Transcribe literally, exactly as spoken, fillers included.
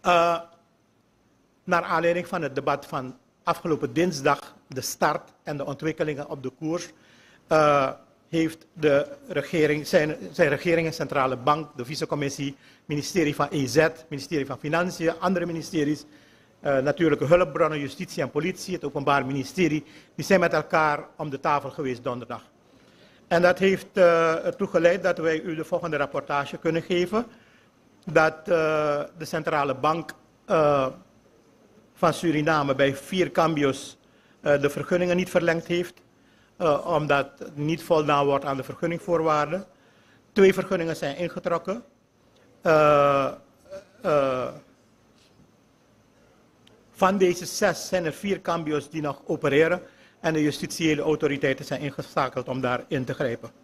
Uh, naar aanleiding van het debat van afgelopen dinsdag, de start en de ontwikkelingen op de koers, uh, heeft de regering, zijn, zijn regering en centrale bank, de vicecommissie, ministerie van E Z, ministerie van Financiën, andere ministeries, uh, natuurlijke hulpbronnen, justitie en politie, het openbaar ministerie, die zijn met elkaar om de tafel geweest donderdag. En dat heeft uh, ertoe geleid dat wij u de volgende rapportage kunnen geven, dat uh, de centrale bank uh, van Suriname bij vier cambio's uh, de vergunningen niet verlengd heeft, uh, omdat niet voldaan wordt aan de vergunningvoorwaarden. Twee vergunningen zijn ingetrokken. Uh, uh, van deze zes zijn er vier cambio's die nog opereren en de justitiële autoriteiten zijn ingeschakeld om daar in te grijpen.